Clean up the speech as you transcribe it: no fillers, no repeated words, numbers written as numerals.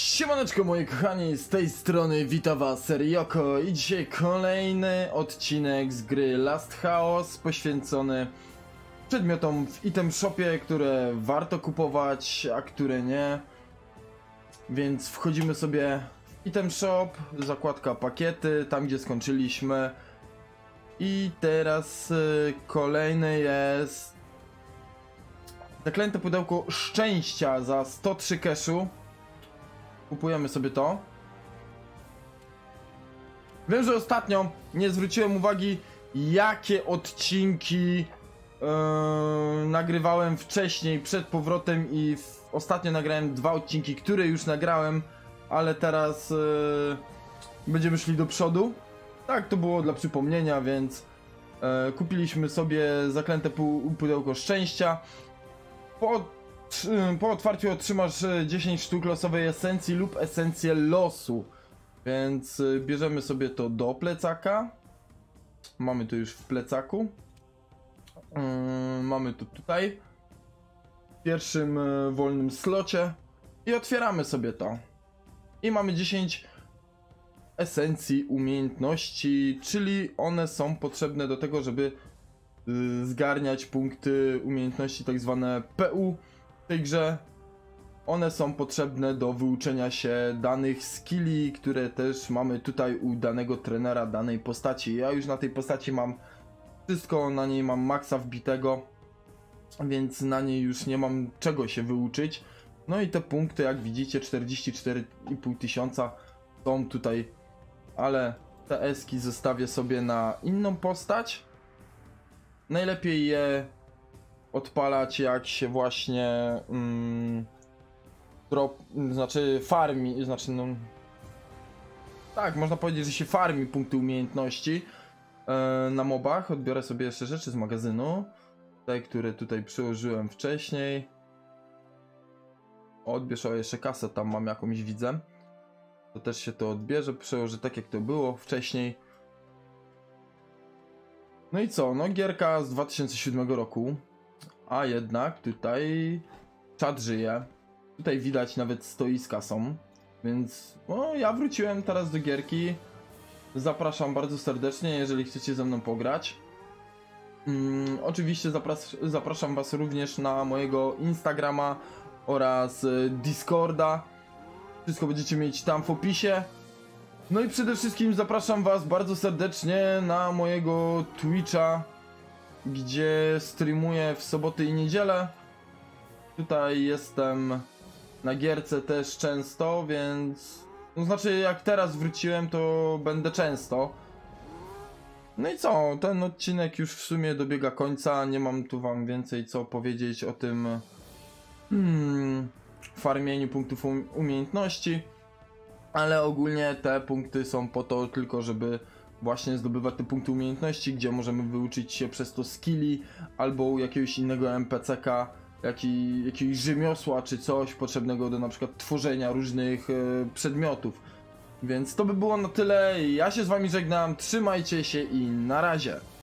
Siemaneczko moi kochani, z tej strony wita was Ryoko i dzisiaj kolejny odcinek z gry Last Chaos poświęcony przedmiotom w item shopie, które warto kupować, a które nie. Więc wchodzimy sobie w item shop, zakładka pakiety, tam gdzie skończyliśmy. I teraz kolejny jest zaklęte pudełko szczęścia za 103 cashu. Kupujemy sobie to. Wiem, że ostatnio nie zwróciłem uwagi, jakie odcinki nagrywałem wcześniej, przed powrotem, i ostatnio nagrałem 2 odcinki, które już nagrałem, ale teraz będziemy szli do przodu. Tak, to było dla przypomnienia, więc kupiliśmy sobie zaklęte pudełko szczęścia. Po otwarciu otrzymasz 10 sztuk losowej esencji lub esencję losu. Więc bierzemy sobie to do plecaka. Mamy to już w plecaku. Mamy to tutaj w pierwszym wolnym slocie. I otwieramy sobie to. I mamy 10 esencji umiejętności, czyli one są potrzebne do tego, żeby zgarniać punkty umiejętności, tak zwane PU. W tej grze one są potrzebne do wyuczenia się danych skilli, które też mamy tutaj u danego trenera danej postaci. Ja już na tej postaci mam wszystko, na niej mam maksa wbitego, więc na niej już nie mam czego się wyuczyć. No i te punkty, jak widzicie, 44,5 tysiąca są tutaj, ale te eski zostawię sobie na inną postać. Najlepiej je odpalać, jak się właśnie farmi, tak, można powiedzieć, że się farmi punkty umiejętności na mobach. Odbiorę sobie jeszcze rzeczy z magazynu, te, które tutaj przyłożyłem wcześniej. Odbierz jeszcze kasę, tam mam jakąś, widzę. To też się to odbierze, przełożę tak jak to było wcześniej. No i co, no gierka z 2007 roku, a jednak tutaj czat żyje. Tutaj widać, nawet stoiska są, więc no, ja wróciłem teraz do gierki. Zapraszam bardzo serdecznie, jeżeli chcecie ze mną pograć. Oczywiście zapraszam was również na mojego Instagrama oraz Discorda. Wszystko będziecie mieć tam w opisie. No i przede wszystkim zapraszam was bardzo serdecznie na mojego Twitcha, gdzie streamuję w soboty i niedzielę. Tutaj jestem na gierce też często, więc no znaczy, jak teraz wróciłem, to będę często. No i co, ten odcinek już w sumie dobiega końca. Nie mam tu wam więcej co powiedzieć o tym farmieniu punktów umiejętności. Ale ogólnie te punkty są po to tylko, żeby właśnie zdobywać te punkty umiejętności, gdzie możemy wyuczyć się przez to skilli albo u jakiegoś innego NPC-ka, jakiegoś rzemiosła czy coś potrzebnego do na przykład tworzenia różnych przedmiotów. Więc to by było na tyle. Ja się z wami żegnam, trzymajcie się i na razie.